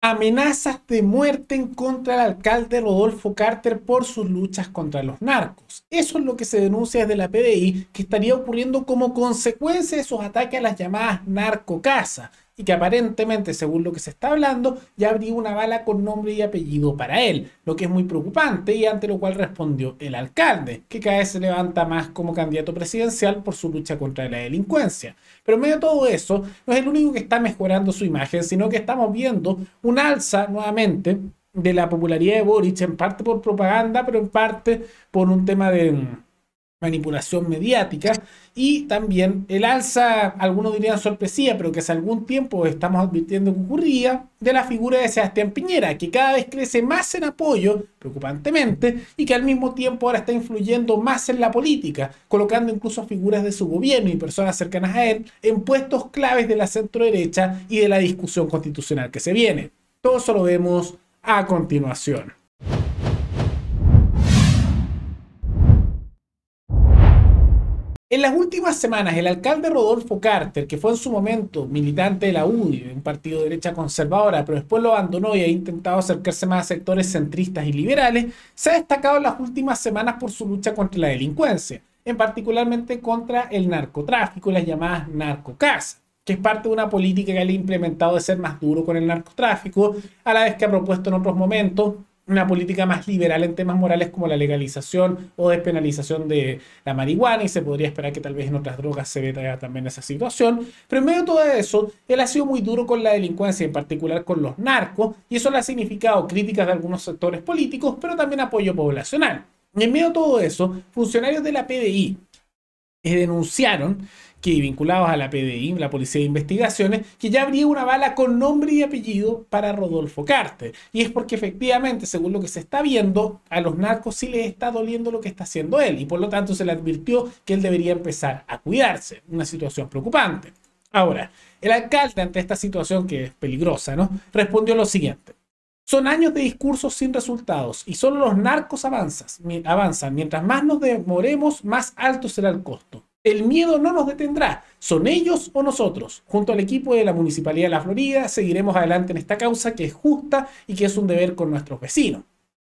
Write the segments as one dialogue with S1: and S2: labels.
S1: Amenazas de muerte en contra del alcalde Rodolfo Carter por sus luchas contra los narcos. Eso es lo que se denuncia desde la PDI, que estaría ocurriendo como consecuencia de esos ataques a las llamadas narcocasas, y que aparentemente, según lo que se está hablando, ya habría una bala con nombre y apellido para él, lo que es muy preocupante y ante lo cual respondió el alcalde, que cada vez se levanta más como candidato presidencial por su lucha contra la delincuencia. Pero en medio de todo eso, no es el único que está mejorando su imagen, sino que estamos viendo un alza nuevamente de la popularidad de Boric, en parte por propaganda, pero en parte por un tema de manipulación mediática, y también el alza, algunos dirían sorpresiva, pero que hace algún tiempo estamos advirtiendo que ocurría, de la figura de Sebastián Piñera, que cada vez crece más en apoyo, preocupantemente, y que al mismo tiempo ahora está influyendo más en la política, colocando incluso figuras de su gobierno y personas cercanas a él en puestos claves de la centroderecha y de la discusión constitucional que se viene. Todo eso lo vemos a continuación. En las últimas semanas, el alcalde Rodolfo Carter, que fue en su momento militante de la UDI, un partido de derecha conservadora, pero después lo abandonó y ha intentado acercarse más a sectores centristas y liberales, se ha destacado en las últimas semanas por su lucha contra la delincuencia, en particularmente contra el narcotráfico y las llamadas narcocasas, que es parte de una política que él ha implementado de ser más duro con el narcotráfico, a la vez que ha propuesto en otros momentos una política más liberal en temas morales como la legalización o despenalización de la marihuana, y se podría esperar que tal vez en otras drogas se vea también esa situación. Pero en medio de todo eso, él ha sido muy duro con la delincuencia, en particular con los narcos, y eso le ha significado críticas de algunos sectores políticos, pero también apoyo poblacional. Y en medio de todo eso, funcionarios de la PDI denunciaron que, vinculados a la PDI, la Policía de Investigaciones, que ya habría una bala con nombre y apellido para Rodolfo Carter. Y es porque efectivamente, según lo que se está viendo, a los narcos sí les está doliendo lo que está haciendo él, y por lo tanto se le advirtió que él debería empezar a cuidarse. Una situación preocupante. Ahora, el alcalde, ante esta situación que es peligrosa, ¿no?, respondió lo siguiente: son años de discursos sin resultados y solo los narcos avanzan. Mientras más nos demoremos, más alto será el costo. El miedo no nos detendrá. ¿Son ellos o nosotros? Junto al equipo de la Municipalidad de La Florida seguiremos adelante en esta causa que es justa y que es un deber con nuestros vecinos.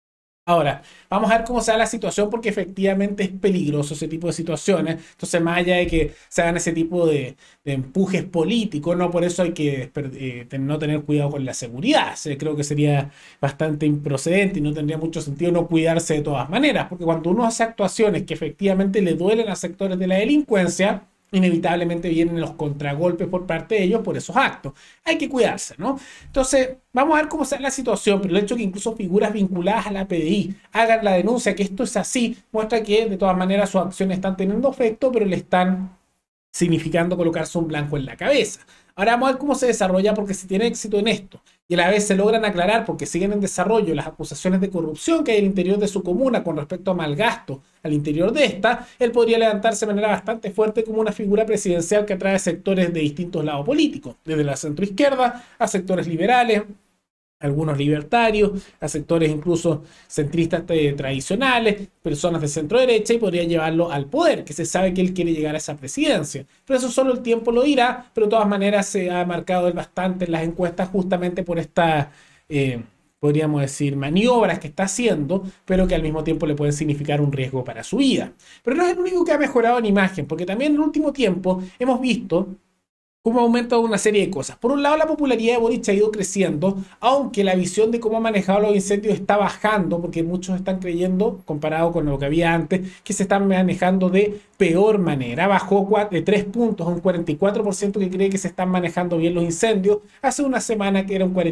S1: Ahora, vamos a ver cómo se da la situación, porque efectivamente es peligroso ese tipo de situaciones. Entonces, más allá de que se hagan ese tipo de empujes políticos, no por eso hay que no tener cuidado con la seguridad. Creo que sería bastante improcedente y no tendría mucho sentido no cuidarse de todas maneras, porque cuando uno hace actuaciones que efectivamente le duelen a sectores de la delincuencia, inevitablemente vienen los contragolpes por parte de ellos por esos actos. Hay que cuidarse, ¿no? Entonces, vamos a ver cómo está la situación, pero el hecho de que incluso figuras vinculadas a la PDI hagan la denuncia que esto es así, muestra que de todas maneras sus acciones están teniendo efecto, pero le están significando colocarse un blanco en la cabeza. Ahora vamos a ver cómo se desarrolla, porque si tiene éxito en esto y a la vez se logran aclarar, porque siguen en desarrollo, las acusaciones de corrupción que hay al interior de su comuna con respecto a malgasto al interior de esta, él podría levantarse de manera bastante fuerte como una figura presidencial que atrae sectores de distintos lados políticos, desde la centroizquierda a sectores liberales, algunos libertarios, a sectores incluso centristas tradicionales, personas de centro derecha, y podría llevarlo al poder, que se sabe que él quiere llegar a esa presidencia. Pero eso solo el tiempo lo dirá, pero de todas maneras se ha marcado él bastante en las encuestas justamente por esta, podríamos decir, maniobras que está haciendo, pero que al mismo tiempo le pueden significar un riesgo para su vida. Pero no es el único que ha mejorado en imagen, porque también en el último tiempo hemos visto cómo ha aumentado una serie de cosas. Por un lado, la popularidad de Boric ha ido creciendo, aunque la visión de cómo ha manejado los incendios está bajando, porque muchos están creyendo, comparado con lo que había antes, que se están manejando de peor manera. Bajó de 3 puntos a un 44% que cree que se están manejando bien los incendios. Hace una semana que era un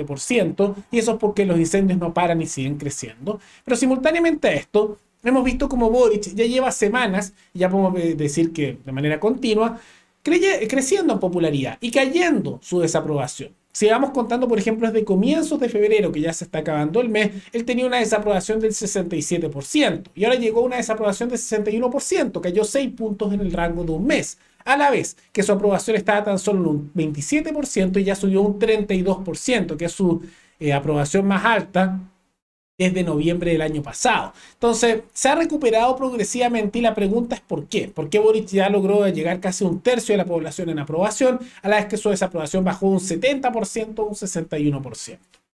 S1: 47%, y eso es porque los incendios no paran y siguen creciendo. Pero simultáneamente a esto, hemos visto como Boric ya lleva semanas, y ya podemos decir que de manera continua, creciendo en popularidad y cayendo su desaprobación. Si vamos contando, por ejemplo, desde comienzos de febrero, que ya se está acabando el mes, él tenía una desaprobación del 67% y ahora llegó a una desaprobación del 61%, cayó 6 puntos en el rango de un mes. A la vez que su aprobación estaba tan solo en un 27% y ya subió un 32%, que es su aprobación más alta desde noviembre del año pasado. Entonces, se ha recuperado progresivamente, y la pregunta es ¿por qué? ¿Por qué Boric ya logró llegar casi a un tercio de la población en aprobación, a la vez que su desaprobación bajó un 70% a un 61%?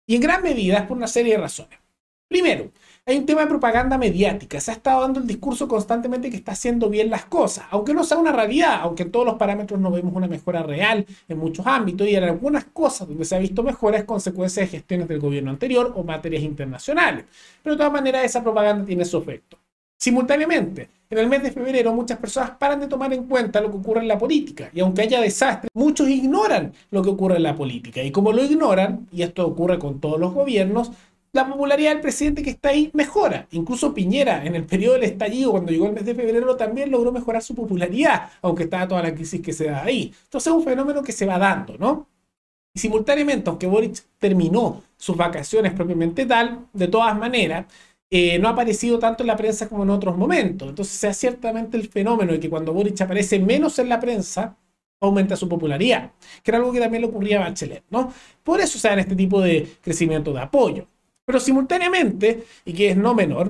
S1: Y en gran medida es por una serie de razones. Primero, hay un tema de propaganda mediática. Se ha estado dando el discurso constantemente que está haciendo bien las cosas, aunque no sea una realidad, aunque en todos los parámetros no vemos una mejora real en muchos ámbitos y en algunas cosas donde se ha visto mejora es consecuencia de gestiones del gobierno anterior o materias internacionales. Pero de todas maneras esa propaganda tiene su efecto. Simultáneamente, en el mes de febrero muchas personas paran de tomar en cuenta lo que ocurre en la política y aunque haya desastres, muchos ignoran lo que ocurre en la política y como lo ignoran, y esto ocurre con todos los gobiernos, la popularidad del presidente que está ahí mejora. Incluso Piñera, en el periodo del estallido, cuando llegó el mes de febrero, también logró mejorar su popularidad, aunque estaba toda la crisis que se da ahí. Entonces es un fenómeno que se va dando, ¿no? Y simultáneamente, aunque Boric terminó sus vacaciones propiamente tal, de todas maneras, no ha aparecido tanto en la prensa como en otros momentos. Entonces se da ciertamente el fenómeno de que cuando Boric aparece menos en la prensa, aumenta su popularidad, que era algo que también le ocurría a Bachelet, ¿no? Por eso se dan este tipo de crecimiento de apoyo. Pero simultáneamente, y que es no menor,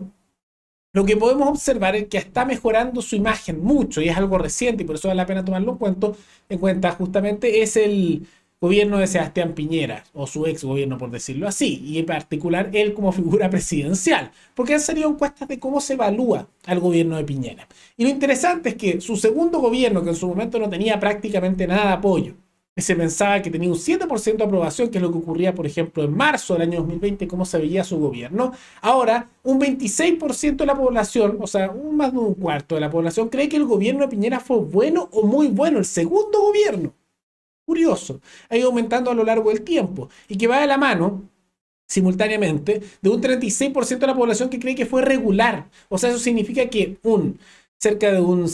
S1: lo que podemos observar es que está mejorando su imagen mucho, y es algo reciente, y por eso vale la pena tomarlo en cuenta justamente, es el gobierno de Sebastián Piñera, o su ex gobierno por decirlo así, y en particular él como figura presidencial, porque han salido encuestas de cómo se evalúa al gobierno de Piñera. Y lo interesante es que su segundo gobierno, que en su momento no tenía prácticamente nada de apoyo, se pensaba que tenía un 7% de aprobación, que es lo que ocurría, por ejemplo, en marzo del año 2020, cómo se veía su gobierno. Ahora, un 26% de la población, o sea, más de un cuarto de la población, cree que el gobierno de Piñera fue bueno o muy bueno, el segundo gobierno. Curioso, ha ido aumentando a lo largo del tiempo y que va de la mano, simultáneamente, de un 36% de la población que cree que fue regular. O sea, eso significa que cerca de un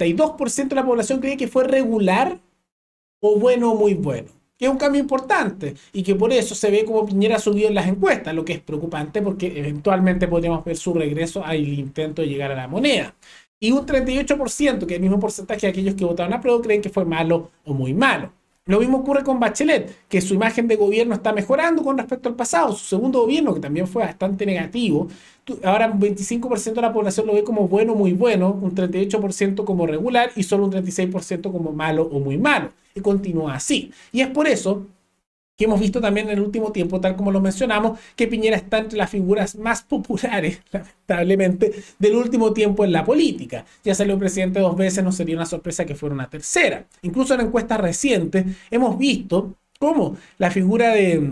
S1: 62% de la población cree que fue regular o bueno o muy bueno, que es un cambio importante y que por eso se ve como Piñera ha subido en las encuestas, lo que es preocupante porque eventualmente podríamos ver su regreso al intento de llegar a la moneda. Y un 38%, que es el mismo porcentaje de aquellos que votaron a prueba, creen que fue malo o muy malo. Lo mismo ocurre con Bachelet, que su imagen de gobierno está mejorando con respecto al pasado. Su segundo gobierno, que también fue bastante negativo, ahora un 25% de la población lo ve como bueno o muy bueno, un 38% como regular y solo un 36% como malo o muy malo. Y continúa así. Y es por eso que hemos visto también en el último tiempo, tal como lo mencionamos, que Piñera está entre las figuras más populares, lamentablemente, del último tiempo en la política. Ya salió presidente 2 veces, no sería una sorpresa que fuera una tercera. Incluso en encuestas recientes hemos visto cómo la figura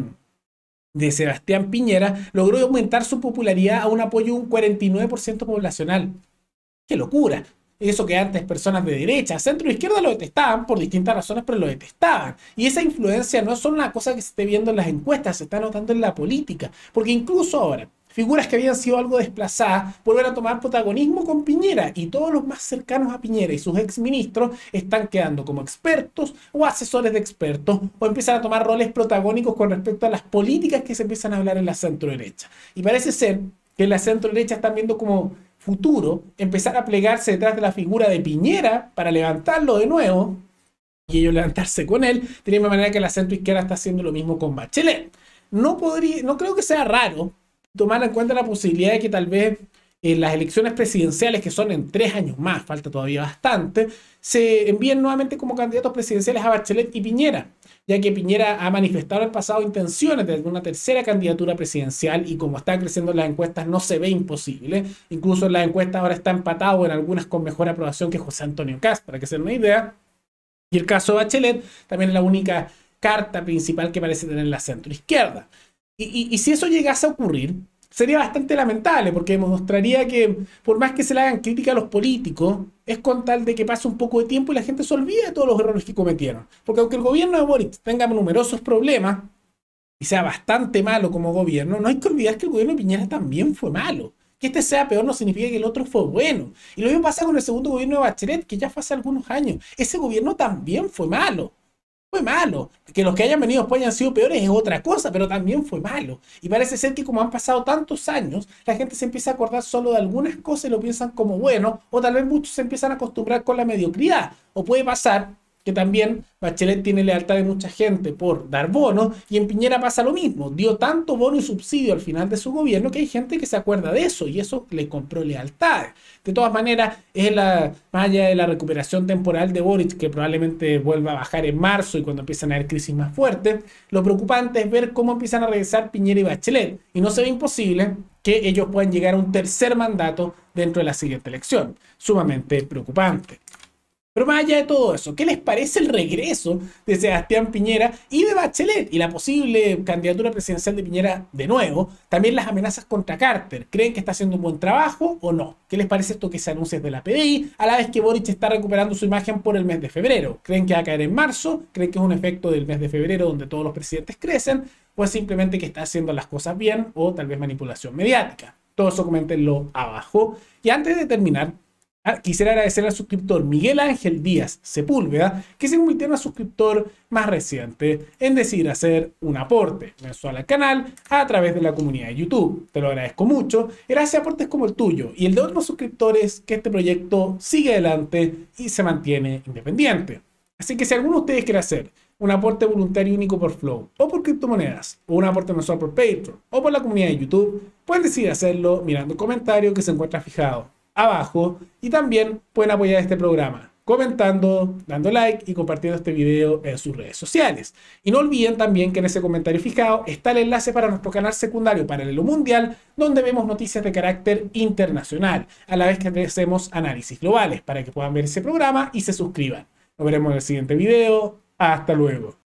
S1: de Sebastián Piñera logró aumentar su popularidad a un apoyo de un 49% poblacional. ¡Qué locura! Eso que antes personas de derecha, centro e izquierda lo detestaban por distintas razones, pero lo detestaban. Y esa influencia no es solo una cosa que se esté viendo en las encuestas, se está notando en la política. Porque incluso ahora, figuras que habían sido algo desplazadas vuelven a tomar protagonismo con Piñera y todos los más cercanos a Piñera y sus exministros están quedando como expertos o asesores de expertos o empiezan a tomar roles protagónicos con respecto a las políticas que se empiezan a hablar en la centro derecha. Y parece ser que en la centro derecha están viendo como futuro empezar a plegarse detrás de la figura de Piñera para levantarlo de nuevo y ellos levantarse con él, de la misma manera que la centro izquierda está haciendo lo mismo con Bachelet. No creo que sea raro tomar en cuenta la posibilidad de que tal vez en las elecciones presidenciales, que son en 3 años más, falta todavía bastante, se envíen nuevamente como candidatos presidenciales a Bachelet y Piñera, ya que Piñera ha manifestado en el pasado intenciones de una tercera candidatura presidencial y como está creciendo en las encuestas no se ve imposible. Incluso en las encuestas ahora está empatado en algunas con mejor aprobación que José Antonio Kast, para que se den una idea. Y el caso de Bachelet también es la única carta principal que parece tener la centroizquierda. Y si eso llegase a ocurrir, sería bastante lamentable porque demostraría que por más que se le hagan crítica a los políticos, es con tal de que pase un poco de tiempo y la gente se olvide de todos los errores que cometieron. Porque aunque el gobierno de Boric tenga numerosos problemas y sea bastante malo como gobierno, no hay que olvidar que el gobierno de Piñera también fue malo. Que este sea peor no significa que el otro fue bueno. Y lo mismo pasa con el segundo gobierno de Bachelet, que ya fue hace algunos años. Ese gobierno también fue malo. Fue malo. Que los que hayan venido después hayan sido peores es otra cosa, pero también fue malo. Y parece ser que como han pasado tantos años, la gente se empieza a acordar solo de algunas cosas y lo piensan como bueno, o tal vez muchos se empiezan a acostumbrar con la mediocridad. O puede pasar que también Bachelet tiene lealtad de mucha gente por dar bonos, y en Piñera pasa lo mismo, dio tanto bono y subsidio al final de su gobierno que hay gente que se acuerda de eso y eso le compró lealtades. De todas maneras, más allá de la recuperación temporal de Boric, que probablemente vuelva a bajar en marzo y cuando empiezan a haber crisis más fuertes, lo preocupante es ver cómo empiezan a regresar Piñera y Bachelet, y no se ve imposible que ellos puedan llegar a un tercer mandato dentro de la siguiente elección. Sumamente preocupante. Pero más allá de todo eso, ¿qué les parece el regreso de Sebastián Piñera y de Bachelet y la posible candidatura presidencial de Piñera de nuevo? También las amenazas contra Carter. ¿Creen que está haciendo un buen trabajo o no? ¿Qué les parece esto que se anuncia desde la PDI? A la vez que Boric está recuperando su imagen por el mes de febrero. ¿Creen que va a caer en marzo? ¿Creen que es un efecto del mes de febrero donde todos los presidentes crecen? ¿O es simplemente que está haciendo las cosas bien o tal vez manipulación mediática? Todo eso coméntenlo abajo. Y antes de terminar, quisiera agradecer al suscriptor Miguel Ángel Díaz Sepúlveda, que se convirtió en un suscriptor más reciente en decidir hacer un aporte mensual al canal a través de la comunidad de YouTube. Te lo agradezco mucho. Gracias a aportes como el tuyo y el de otros suscriptores que este proyecto sigue adelante y se mantiene independiente. Así que si alguno de ustedes quiere hacer un aporte voluntario único por Flow, o por criptomonedas, o un aporte mensual por Patreon, o por la comunidad de YouTube, pueden decidir hacerlo mirando el comentario que se encuentra fijado abajo, y también pueden apoyar este programa comentando, dando like y compartiendo este video en sus redes sociales. Y no olviden también que en ese comentario fijado está el enlace para nuestro canal secundario Paralelo Mundial, donde vemos noticias de carácter internacional, a la vez que hacemos análisis globales, para que puedan ver ese programa y se suscriban. Nos veremos en el siguiente video. Hasta luego.